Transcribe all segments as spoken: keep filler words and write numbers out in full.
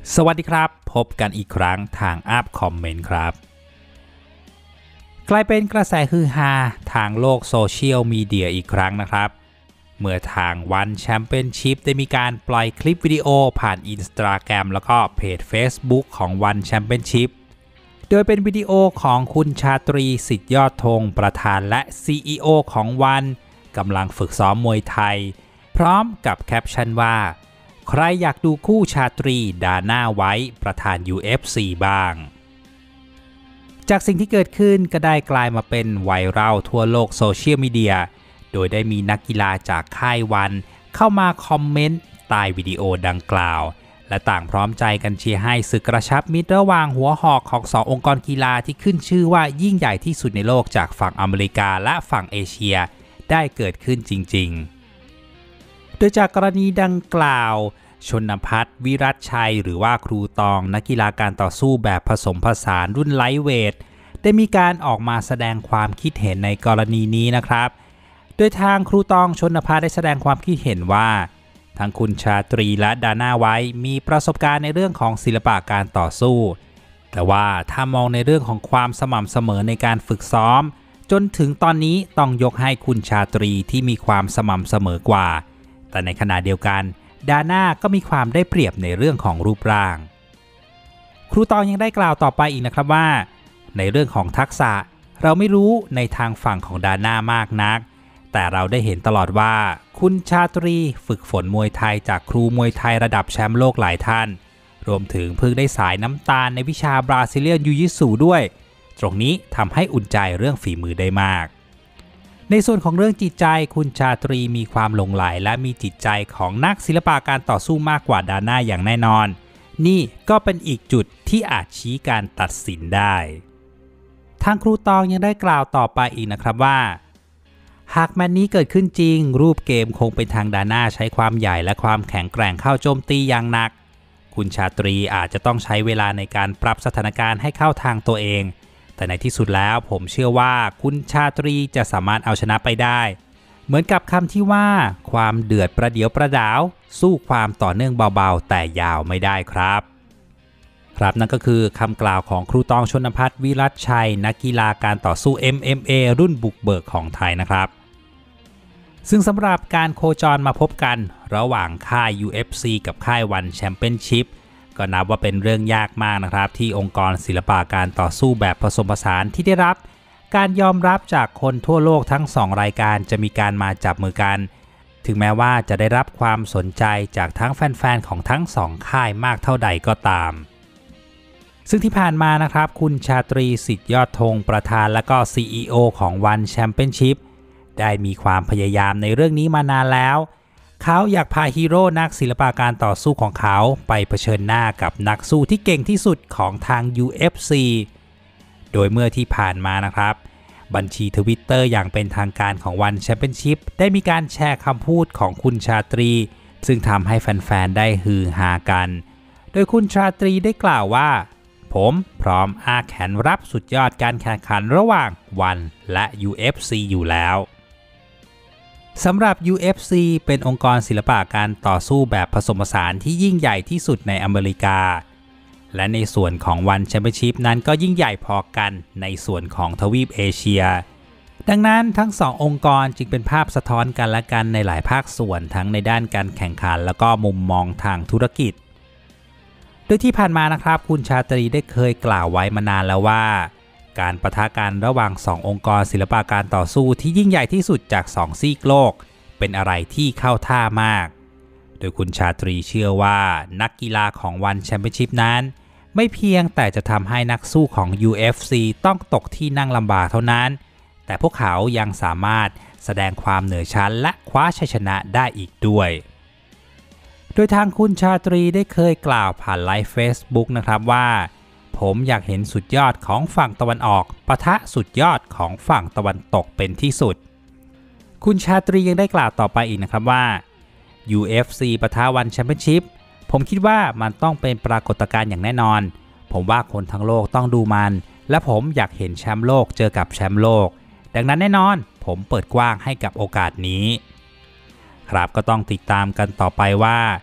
สวัสดีครับพบกันอีกครั้งทางอัพคอมเมนต์ครับกลายเป็นกระแสฮือฮาทางโลกโซเชียลมีเดียอีกครั้งนะครับเมื่อทางวันแชมเปี้ยนชิพได้มีการปล่อยคลิปวิดีโอผ่าน Instagram แล้วก็เพจ Facebook ของวันแชมเปี้ยนชิพโดยเป็นวิดีโอของคุณชาตรีสิทธิยอดธงประธานและ ซี อี โอ ของวันกำลังฝึกซ้อมมวยไทยพร้อมกับแคปชั่นว่าใครอยากดูคู่ชาตรีดาน่าไว้ประธาน ยู เอฟ ซี บ้างจากสิ่งที่เกิดขึ้นก็ได้กลายมาเป็นไวรัลทั่วโลกโซเชียลมีเดียโดยได้มีนักกีฬาจากค่ายวันเข้ามาคอมเมนต์ใต้วิดีโอดังกล่าวและต่างพร้อมใจกันเชียร์ให้ศึกกระชับมิตรระหว่างหัวหอกของสององค์กรกีฬาที่ขึ้นชื่อว่ายิ่งใหญ่ที่สุดในโลกจากฝั่งอเมริกาและฝั่งเอเชียได้เกิดขึ้นจริงๆโดยจากกรณีดังกล่าวชนภัทร วิรัตชัยหรือว่าครูตองนักกีฬาการต่อสู้แบบผสมผสานรุ่นไลท์เวทได้มีการออกมาแสดงความคิดเห็นในกรณีนี้นะครับโดยทางครูตองชนภัทรได้แสดงความคิดเห็นว่าทั้งคุณชาตรีและดาน่าไว้มีประสบการณ์ในเรื่องของศิลปะการต่อสู้แต่ว่าถ้ามองในเรื่องของความสม่ำเสมอในการฝึกซ้อมจนถึงตอนนี้ต้องยกให้คุณชาตรีที่มีความสม่ำเสมอกว่าแต่ในขณะเดียวกันดาน่าก็มีความได้เปรียบในเรื่องของรูปร่างครูตองยังได้กล่าวต่อไปอีกนะครับว่าในเรื่องของทักษะเราไม่รู้ในทางฝั่งของดาน่ามากนักแต่เราได้เห็นตลอดว่าคุณชาตรีฝึกฝนมวยไทยจากครูมวยไทยระดับแชมป์โลกหลายท่านรวมถึงเพิ่งได้สายน้ำตาลในวิชาบราซิเลียนยูยิสูด้วยตรงนี้ทำให้อุ่นใจเรื่องฝีมือได้มากในส่วนของเรื่องจิตใจคุณชาตรีมีความหลงใหลและมีจิตใจของนักศิลปะการต่อสู้มากกว่าดาน่าอย่างแน่นอนนี่ก็เป็นอีกจุดที่อาจชี้การตัดสินได้ทางครูตองยังได้กล่าวต่อไปอีกนะครับว่าหากแมตช์นี้เกิดขึ้นจริงรูปเกมคงเป็นทางดาน่าใช้ความใหญ่และความแข็งแกร่งเข้าโจมตีอย่างหนักคุณชาตรีอาจจะต้องใช้เวลาในการปรับสถานการณ์ให้เข้าทางตัวเองแต่ในที่สุดแล้วผมเชื่อว่าคุณชาตรีจะสามารถเอาชนะไปได้เหมือนกับคำที่ว่าความเดือดประเดียวประดาวสู้ความต่อเนื่องเบาๆแต่ยาวไม่ได้ครับครับนั่นก็คือคำกล่าวของครูตองชนภัทร วิรัตชัยนักกีฬาการต่อสู้ เอ็ม เอ็ม เอ รุ่นบุกเบิกของไทยนะครับซึ่งสำหรับการโคจรมาพบกันระหว่างค่าย ยู เอฟ ซี กับค่ายวันแชมเปี้ยนชิพก็นับว่าเป็นเรื่องยากมากนะครับที่องค์กรศิลปะการต่อสู้แบบผสมผสานที่ได้รับการยอมรับจากคนทั่วโลกทั้งสองรายการจะมีการมาจับมือกันถึงแม้ว่าจะได้รับความสนใจจากทั้งแฟนๆของทั้งสองค่ายมากเท่าใดก็ตามซึ่งที่ผ่านมานะครับคุณชาตรีสิทธิยอดธงประธานและก็ ซี อี โอ ของวันแชมเปี้ยนชิพได้มีความพยายามในเรื่องนี้มานานแล้วเขาอยากพาฮีโร่นักศิลปะการต่อสู้ของเขาไปเผชิญหน้ากับนักสู้ที่เก่งที่สุดของทาง ยู เอฟ ซี โดยเมื่อที่ผ่านมานะครับบัญชี Twitter อย่างเป็นทางการของวันแชมเปี้ยนชิพได้มีการแชร์คำพูดของคุณชาตรีซึ่งทำให้แฟนๆได้ฮือฮากันโดยคุณชาตรีได้กล่าวว่าผมพร้อมอ้าแขนรับสุดยอดการแข่งขันระหว่างวันและ ยู เอฟ ซี อยู่แล้วสำหรับ ยู เอฟ ซี เป็นองค์กรศิลปะการต่อสู้แบบผสมผสานที่ยิ่งใหญ่ที่สุดในอเมริกาและในส่วนของวันแชมเปี้ยนชิพนั้นก็ยิ่งใหญ่พอกันในส่วนของทวีปเอเชียดังนั้นทั้งสององค์กรจึงเป็นภาพสะท้อนกันและกันในหลายภาคส่วนทั้งในด้านการแข่งขันแล้วก็มุมมองทางธุรกิจโดยที่ผ่านมานะครับคุณชาตรีได้เคยกล่าวไว้มานานแล้วว่าการปะทะกันระหว่างสององค์กรศิลปะการต่อสู้ที่ยิ่งใหญ่ที่สุดจากสองซีกโลกเป็นอะไรที่เข้าท่ามากโดยคุณชาตรีเชื่อว่านักกีฬาของวันแชมเปี้ยนชิพนั้นไม่เพียงแต่จะทำให้นักสู้ของ ยู เอฟ ซี ต้องตกที่นั่งลำบากเท่านั้นแต่พวกเขายังสามารถแสดงความเหนือชั้นและคว้าชัยชนะได้อีกด้วยโดยทางคุณชาตรีได้เคยกล่าวผ่านไลฟ์ Facebook นะครับว่าผมอยากเห็นสุดยอดของฝั่งตะวันออกปะทะสุดยอดของฝั่งตะวันตกเป็นที่สุดคุณชาตรียังได้กล่าวต่อไปอีกนะครับว่า ยู เอฟ ซี ปะทะวันแชมเปี้ยนชิพผมคิดว่ามันต้องเป็นปรากฏการณ์อย่างแน่นอนผมว่าคนทั้งโลกต้องดูมันและผมอยากเห็นแชมป์โลกเจอกับแชมป์โลกดังนั้นแน่นอนผมเปิดกว้างให้กับโอกาสนี้ครับก็ต้องติดตามกันต่อไปว่า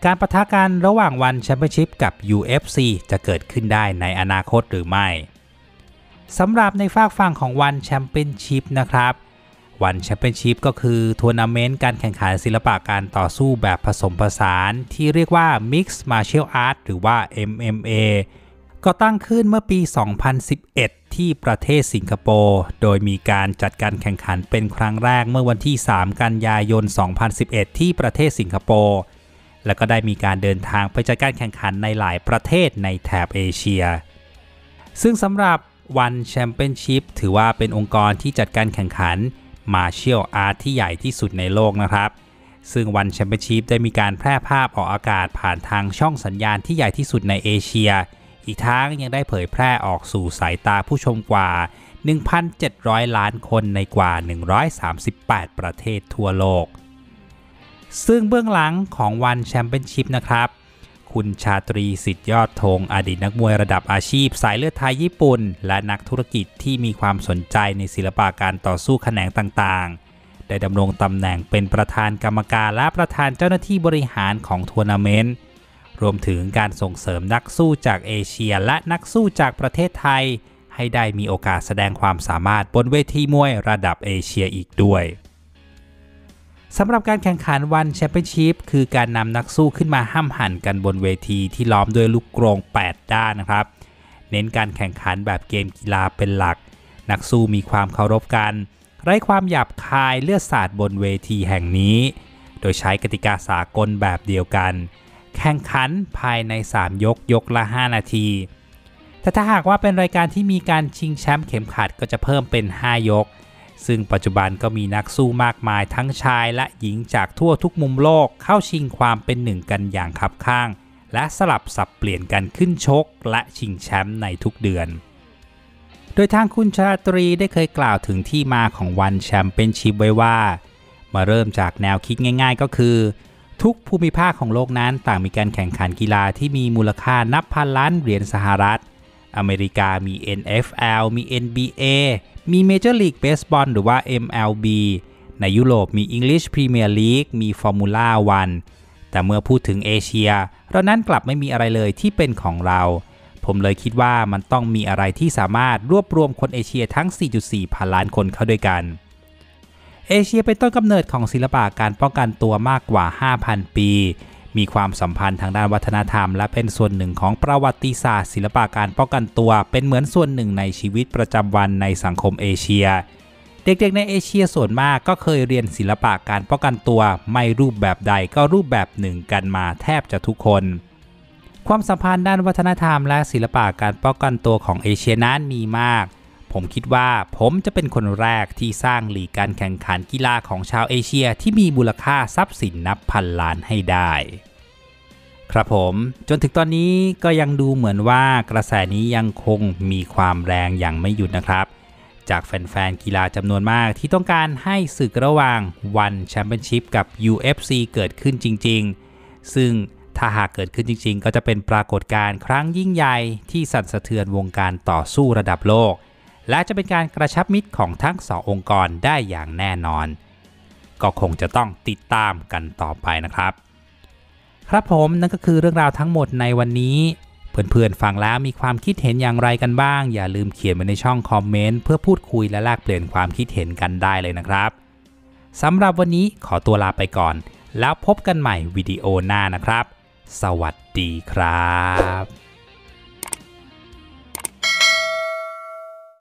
การปะทะกันระหว่างวันแชมเปี้ยนชิพกับ ยู เอฟ ซี จะเกิดขึ้นได้ในอนาคตหรือไม่สำหรับในฝากฝั่งของวันแชมเปี้ยนชิพนะครับวันแชมเปี้ยนชิพก็คือทัวร์นาเมนต์การแข่งขันศิลปะการต่อสู้แบบผสมผสานที่เรียกว่า Mixed Martial Arts หรือว่า เอ็ม เอ็ม เอ ก็ตั้งขึ้นเมื่อปี สองพันสิบเอ็ด ที่ประเทศสิงคโปร์โดยมีการจัดการแข่งขันเป็นครั้งแรกเมื่อวันที่ สาม กันยายน สองพันสิบเอ็ด ที่ประเทศสิงคโปร์แล้วก็ได้มีการเดินทางไปจัดการแข่งขันในหลายประเทศในแถบเอเชียซึ่งสำหรับวันแชมเปี้ยนชิพถือว่าเป็นองค์กรที่จัดการแข่งขันMartial Art ที่ใหญ่ที่สุดในโลกนะครับซึ่งวันแชมเปี้ยนชิพได้มีการแพร่ภาพออกอากาศผ่านทางช่องสัญญาณที่ใหญ่ที่สุดในเอเชียอีกทั้งยังได้เผยแพร่ออกสู่สายตาผู้ชมกว่า หนึ่งพันเจ็ดร้อย ล้านคนในกว่า หนึ่งร้อยสามสิบแปด ประเทศทั่วโลกซึ่งเบื้องหลังของวันแชมเปี้ยนชิพนะครับคุณชาตรีสิทธิยอดธงอดีตนักมวยระดับอาชีพสายเลือดไทยญี่ปุ่นและนักธุรกิจที่มีความสนใจในศิลปะการต่อสู้แขนงต่างๆได้ดำรงตำแหน่งเป็นประธานกรรมการและประธานเจ้าหน้าที่บริหารของทัวร์นาเมนต์รวมถึงการส่งเสริมนักสู้จากเอเชียและนักสู้จากประเทศไทยให้ได้มีโอกาสแสดงความสามารถบนเวทีมวยระดับเอเชียอีกด้วยสำหรับการแข่งขันวันแชมเปี้ยนชิพคือการนำนักสู้ขึ้นมาห้ำหั่นกันบนเวทีที่ล้อมด้วยลูกกรงแปดด้านนะครับเน้นการแข่งขันแบบเกมกีฬาเป็นหลักนักสู้มีความเคารพกันไร้ความหยาบคายเลือดสาดบนเวทีแห่งนี้โดยใช้กติกาสากลแบบเดียวกันแข่งขันภายในสามยกยกละห้านาทีแต่ถ้าหากว่าเป็นรายการที่มีการชิงแชมป์เข็มขัดก็จะเพิ่มเป็นห้ายกซึ่งปัจจุบันก็มีนักสู้มากมายทั้งชายและหญิงจากทั่วทุกมุมโลกเข้าชิงความเป็นหนึ่งกันอย่างคับข้างและสลับสับเปลี่ยนกันขึ้นชกและชิงแชมป์ในทุกเดือนโดยทางคุณชาตรีได้เคยกล่าวถึงที่มาของวันแชมเปี้ยนชิพไว้ว่ามาเริ่มจากแนวคิดง่ายๆก็คือทุกภูมิภาคของโลกนั้นต่างมีการแข่งขันกีฬาที่มีมูลค่านับพันล้านเหรียญสหรัฐอเมริกามี เอ็น เอฟ แอล มี เอ็น บี เอ มี Major League Baseball หรือว่า เอ็ม แอล บี ในยุโรปมี English Premier League มี Formula วันแต่เมื่อพูดถึงเอเชียเรานั้นกลับไม่มีอะไรเลยที่เป็นของเราผมเลยคิดว่ามันต้องมีอะไรที่สามารถรวบรวมคนเอเชียทั้ง สี่จุดสี่ พันล้านคนเข้าด้วยกันเอเชียเป็นต้นกำเนิดของศิลปะการป้องกันตัวมากกว่า ห้าพัน ปีมีความสัมพันธ์ทางด้านวัฒนธรรมและเป็นส่วนหนึ่งของประวัติศาสตร์ศิลปะการป้องกันตัวเป็นเหมือนส่วนหนึ่งในชีวิตประจำวันในสังคมเอเชียเด็กๆในเอเชียส่วนมากก็เคยเรียนศิลปะการป้องกันตัวไม่รูปแบบใดก็รูปแบบหนึ่งกันมาแทบจะทุกคนความสัมพันธ์ด้านวัฒนธรรมและศิลปะการป้องกันตัวของเอเชียนั้นมีมากผมคิดว่าผมจะเป็นคนแรกที่สร้างลีกการแข่งขันกีฬาของชาวเอเชียที่มีมูลค่าทรัพย์สินนับพันล้านให้ได้ครับผมจนถึงตอนนี้ก็ยังดูเหมือนว่ากระแสนี้ยังคงมีความแรงอย่างไม่หยุดนะครับจากแฟนๆกีฬาจำนวนมากที่ต้องการให้ศึกระหว่างวันแชมเปี้ยนชิพกับ ยู เอฟ ซี เกิดขึ้นจริงๆซึ่งถ้าหากเกิดขึ้นจริงๆก็จะเป็นปรากฏการณ์ครั้งยิ่งใหญ่ที่สั่นสะเทือนวงการต่อสู้ระดับโลกและจะเป็นการกระชับมิตรของทั้งสององค์กรได้อย่างแน่นอนก็คงจะต้องติดตามกันต่อไปนะครับครับผมนั่นก็คือเรื่องราวทั้งหมดในวันนี้เพื่อนๆฟังแล้วมีความคิดเห็นอย่างไรกันบ้างอย่าลืมเขียนไว้ในช่องคอมเมนต์เพื่อพูดคุยและแลกเปลี่ยนความคิดเห็นกันได้เลยนะครับสำหรับวันนี้ขอตัวลาไปก่อนแล้วพบกันใหม่วิดีโอหน้านะครับสวัสดีครับ